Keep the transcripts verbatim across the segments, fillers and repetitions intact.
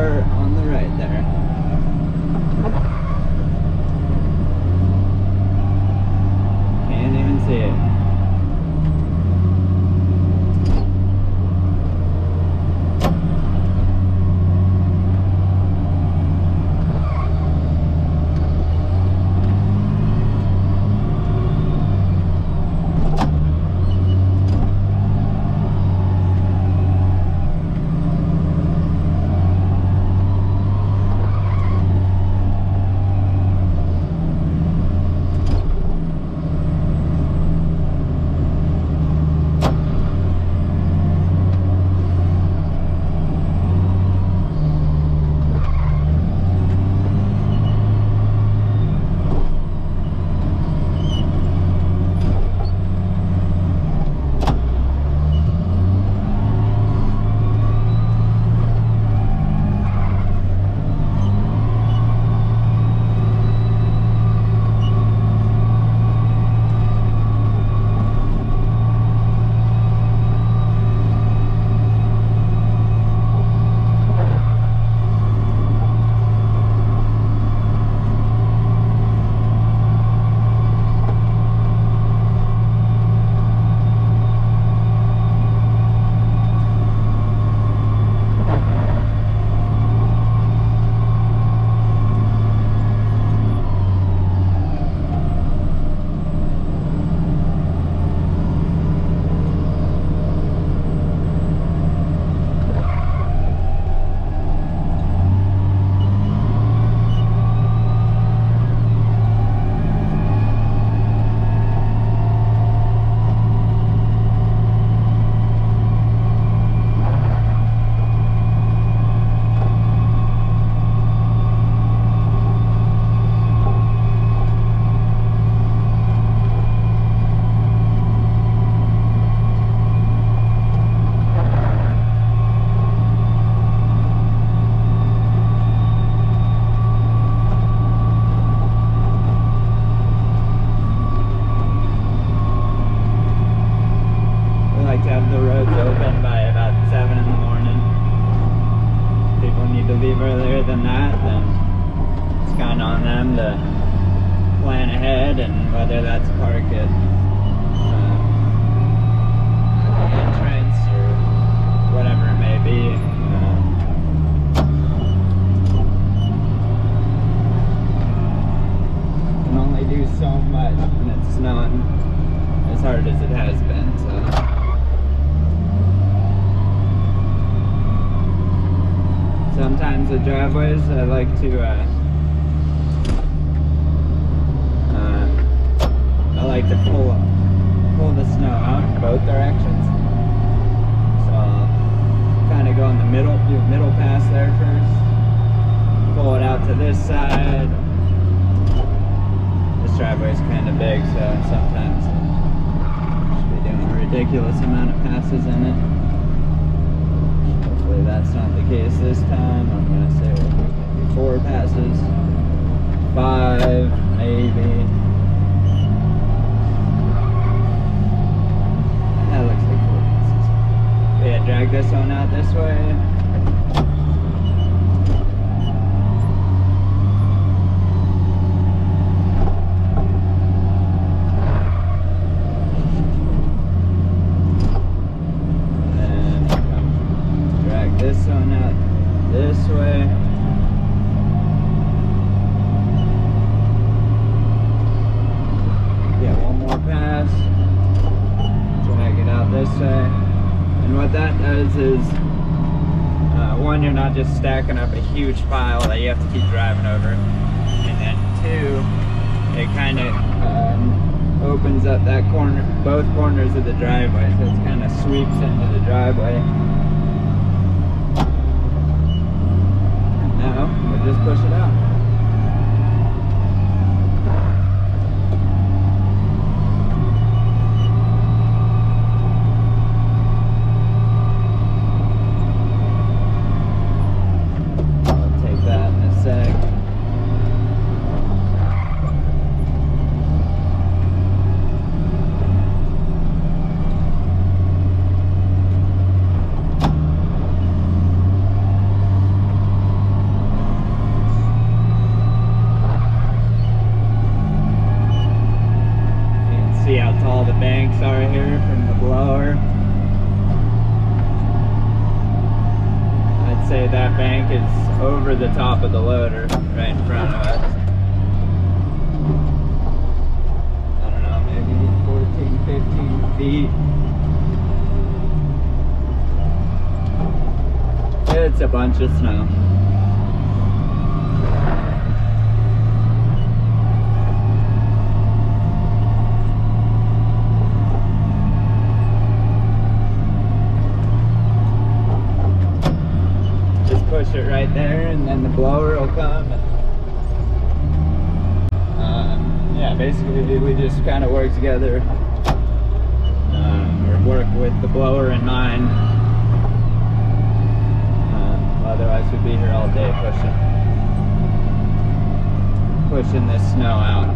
car on the right there. Can't even see it. Whether that's park at uh, entrance or whatever it may be. Uh, can only do so much when it's snowing as hard as it has been. So. Sometimes the driveways I like to uh, I like to pull pull the snow out in both directions. So I'll kind of go in the middle, do a middle pass there first, pull it out to this side. This driveway is kind of big, so sometimes I'll just be doing a ridiculous amount of passes in it. Hopefully that's not the case this time. I'm going to say maybe four passes, five maybe. That looks like four pieces. Yeah, drag this one out this way. And come drag this one out this way. Get one more pass. Drag it out this way, and what that does is uh, one, you're not just stacking up a huge pile that you have to keep driving over, and then two, it kind of um, opens up that corner, both corners of the driveway, so it kind of sweeps into the driveway. And now we'll just push it out. over the top of the loader right in front of us. I don't know, maybe fourteen, fifteen feet. It's a bunch of snow. Push it right there, and then the blower will come. Uh, yeah, basically we just kind of work together, um, or work with the blower in mind. Uh, otherwise, we'd be here all day pushing, pushing this snow out.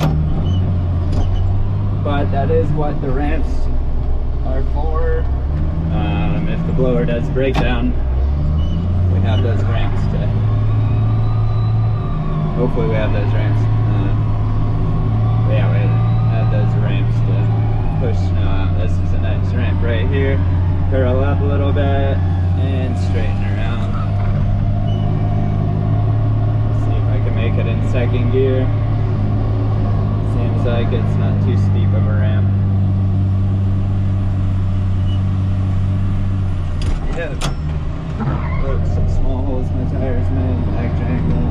But that is what the ramps are for. Um, if the blower does break down, we have those ramps to, hopefully we have those ramps, uh, yeah, we have those ramps to push snow out. This is a nice ramp right here. Curl up a little bit and straighten around. Let's see if I can make it in second gear. Seems like it's not too steep of a ramp. Yeah. Look, some small holes my tires made, back angle.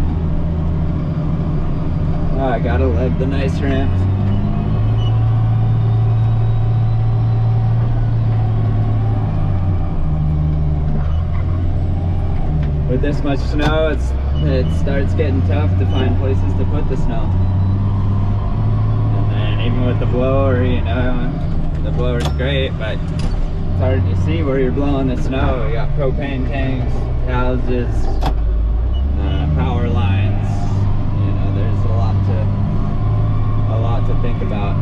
Oh, I gotta love the nice ramps. With this much snow, it's it starts getting tough to find places to put the snow. And then even with the blower, you know, the blower's great, but it's hard to see where you're blowing the snow. You got propane tanks, houses, uh, power lines. You know, there's a lot to a lot to think about.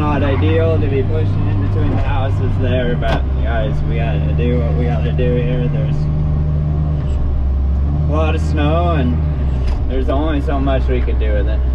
not ideal to be pushing in between the houses there, but guys, we gotta do what we gotta do here. There's a lot of snow and there's only so much we can do with it.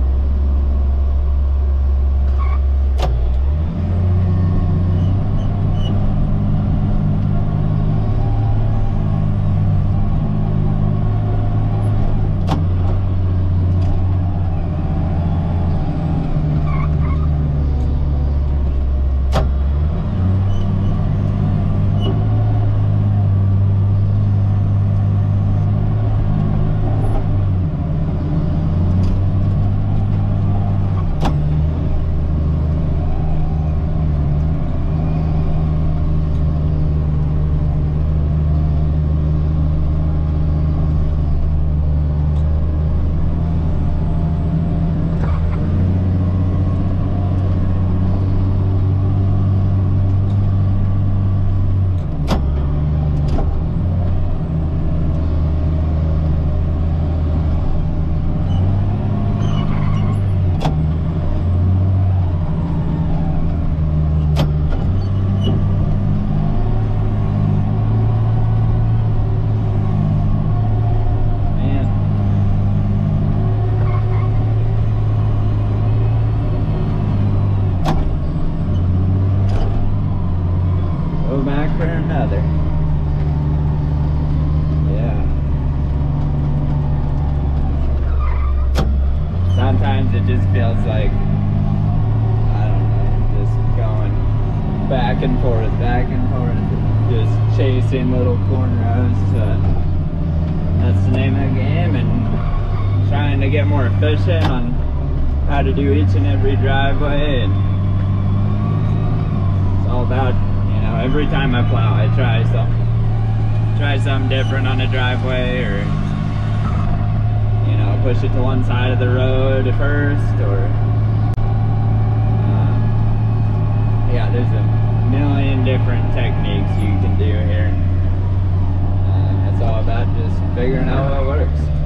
Back for another. Yeah. Sometimes it just feels like, I don't know, just going back and forth, back and forth, just chasing little cornrows. Uh, that's the name of the game, and trying to get more efficient on how to do each and every driveway. And it's all about, every time I plow, I try something, try something different on the driveway, or you know, push it to one side of the road first, or uh, yeah, there's a million different techniques you can do here. Uh, it's all about just figuring out what works.